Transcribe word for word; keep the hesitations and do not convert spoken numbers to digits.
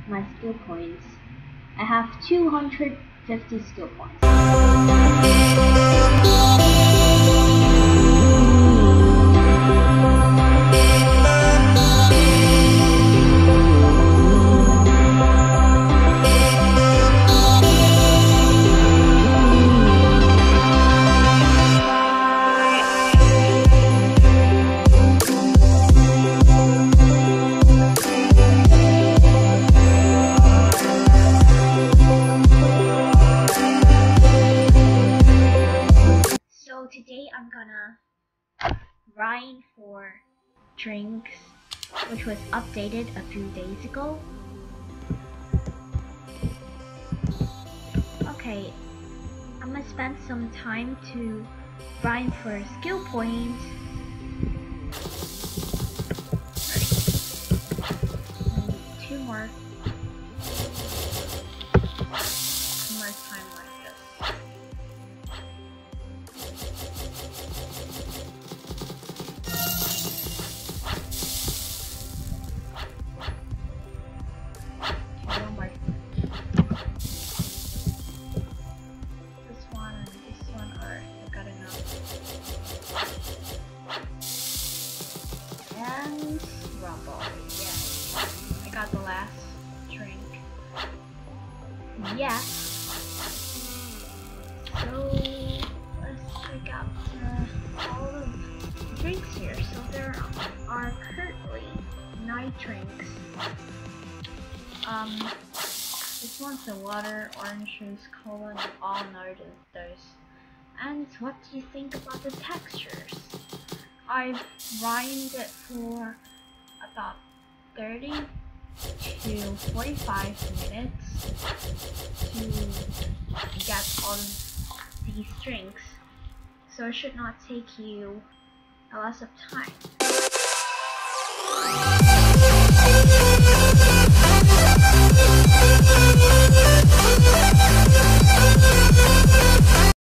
my skill points. I have two hundred fifty skill points. So today I'm gonna grind for drinks, which was updated a few days ago. Okay, I'm gonna spend some time to grind for skill points. First, two more. Two more time like this. And Rumble, yes. I got the last drink. Yes. So let's check out uh, all of the drinks here. So there are currently nine drinks. Um, this one's the water, orange juice, cola, and all know those. And what do you think about the textures? I've grinded it for about thirty to forty-five minutes to get all of these drinks, so it should not take you a lot of time.